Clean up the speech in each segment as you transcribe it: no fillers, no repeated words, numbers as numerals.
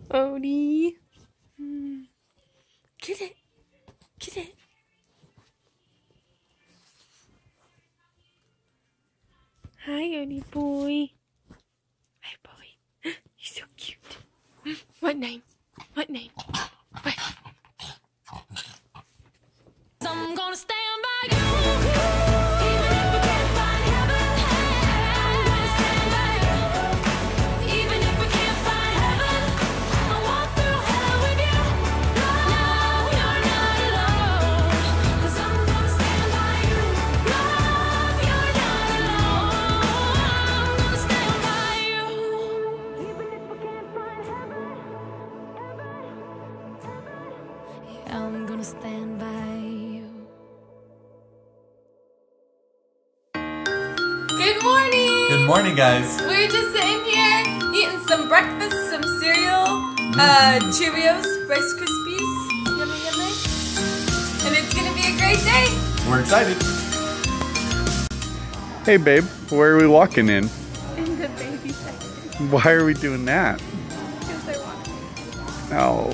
Odie. Get it. Get it. Hi, Odie boy. Hi, boy. You're so cute. What name? What name? What? I'm gonna stand by you, even if we can't find heaven. I'm gonna stand by you, even if we can't find heaven. I'll walk through hell with you. Love, you're not alone. 'Cause I'm gonna stand by you. Love, you're not alone. I'm gonna stand by you, even if we can't find heaven. Yeah, I'm gonna stand by you. Good morning. Good morning, guys. We're just sitting here eating some breakfast, some cereal, Cheerios, Rice Krispies. Yummy, yummy. And it's gonna be a great day. We're excited. Hey babe, where are we walking in? In the baby section. Why are we doing that? Because I want to. Oh.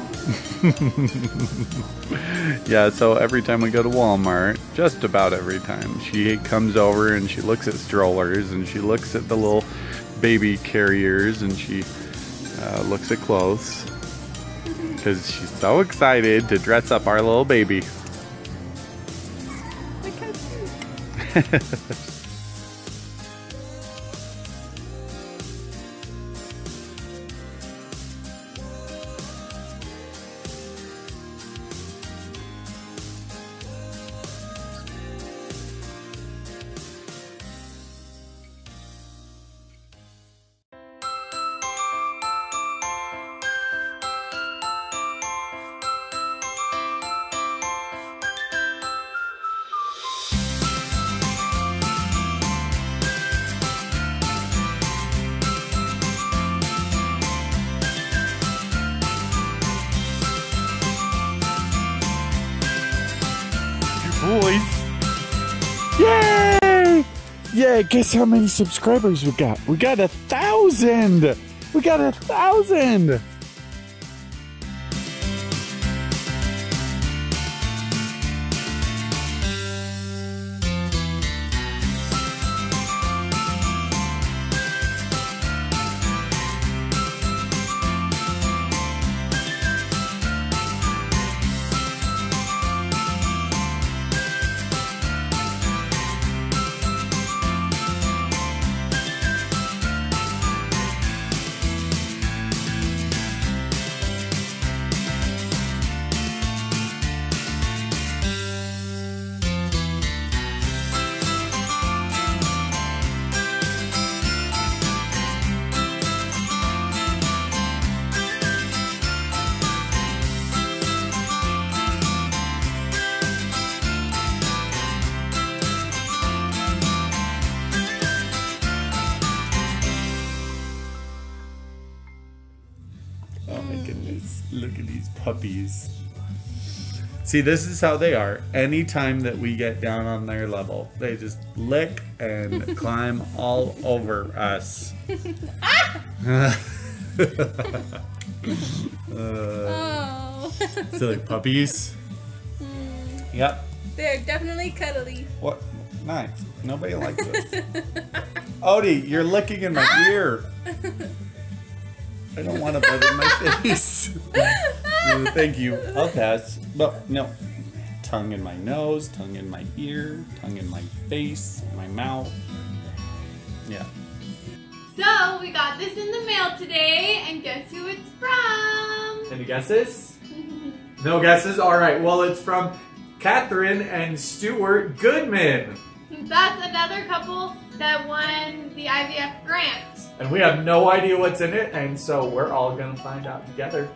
Yeah, so every time we go to Walmart, just about every time, she comes over and she looks at strollers and she looks at the little baby carriers and she looks at clothes because she's so excited to dress up our little baby. Look how cute. Boys. Yay! Yeah, guess how many subscribers we got? We got 1,000! We got 1,000! Oh my goodness. Look at these puppies. See, this is how they are. Anytime that we get down on their level, they just lick and climb all over us. Oh. Silly puppies. Yep. They're definitely cuddly. What? Nice. Nobody likes this. Odie, you're licking in my ear. I don't want to put it in my face. Thank you. I'll pass. But no. Tongue in my nose, tongue in my ear, tongue in my face, my mouth. Yeah. So, we got this in the mail today, and guess who it's from? Any guesses? No guesses? Alright, well it's from Catherine and Stuart Goodman. That's another couple that won the IVF grant. And we have no idea what's in it, and so we're all gonna find out together.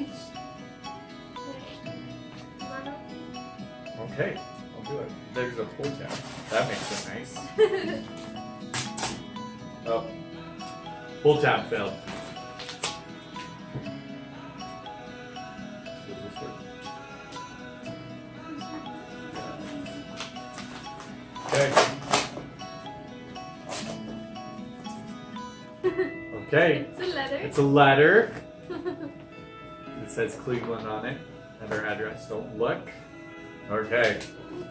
Okay, I'll do it. There's a pull tab. That makes it nice. Oh. Pull tab failed. Does this work? Okay. Okay. It's a letter. It's a letter. It says Cleveland on it, and our address. Don't look. Okay.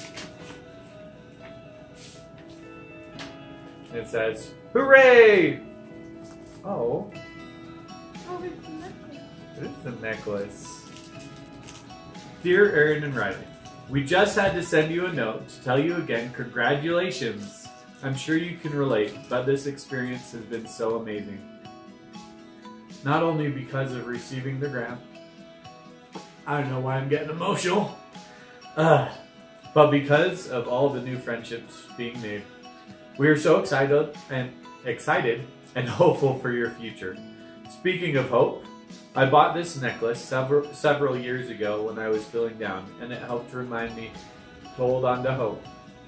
It says, hooray! Oh, Oh, it's a necklace. it is the necklace. Dear Aaron and Rylie, we just had to send you a note to tell you again congratulations. I'm sure you can relate, but this experience has been so amazing. Not only because of receiving the grant, I don't know why I'm getting emotional, but because of all the new friendships being made. We are so excited and hopeful for your future. Speaking of hope, I bought this necklace several years ago when I was feeling down, and it helped remind me to hold on to hope.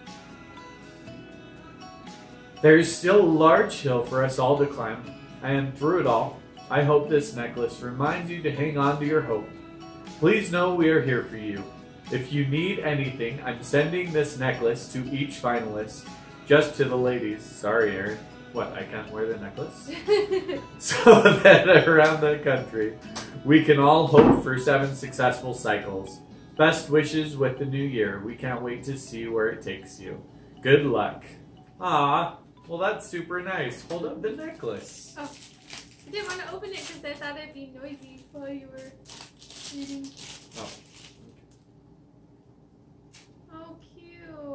There is still a large hill for us all to climb, and through it all, I hope this necklace reminds you to hang on to your hope. Please know we are here for you. If you need anything, I'm sending this necklace to each finalist. Just to the ladies. Sorry, Aaron. What, I can't wear the necklace? So that around the country, we can all hope for 7 successful cycles. Best wishes with the new year. We can't wait to see where it takes you. Good luck. Ah, well that's super nice. Hold up the necklace. Oh, I didn't want to open it because I thought it'd be noisy while you were reading. Oh. Oh, cute.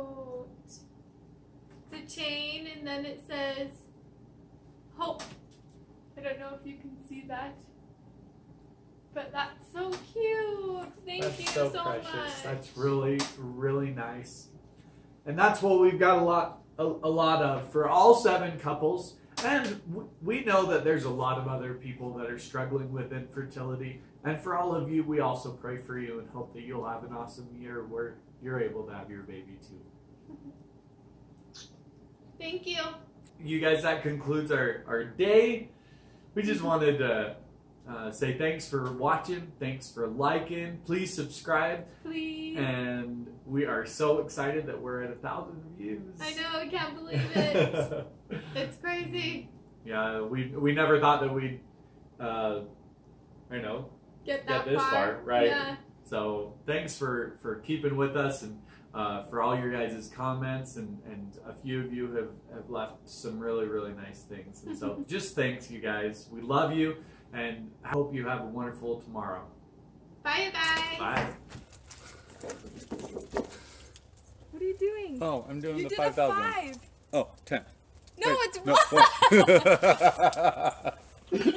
It's a chain, and then it says hope. I don't know if you can see that, but that's so cute. Thank you so much. That's really, really nice. And that's what we've got a lot of for all 7 couples. And we know that there's a lot of other people that are struggling with infertility. And for all of you, we also pray for you and hope that you'll have an awesome year where you're able to have your baby too. Thank you. You guys, that concludes our day. We just wanted to say thanks for watching. Thanks for liking. Please subscribe. Please. And we are so excited that we're at 1,000 views. I know, I can't believe it. It's crazy. Yeah, we never thought that we'd, Get this far, right? Yeah. So thanks for keeping with us and for all your guys' comments, and a few of you have left some really, really nice things. And so just thanks, you guys. We love you, and I hope you have a wonderful tomorrow. Bye, you guys. Bye. What are you doing? Oh, I'm doing You the did 5,000. a 5. Oh, 10. No, Wait, it's no, 1. 1.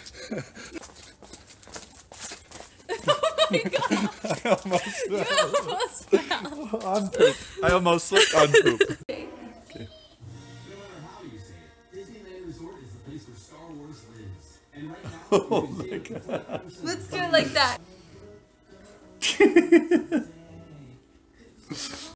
Oh my god. I almost You almost fell. on poop. I almost slipped on poop. No matter how you say it, Disneyland Resort is the place where Star Wars lives. And right now, Oh you my can save God. 25% Let's do it like that.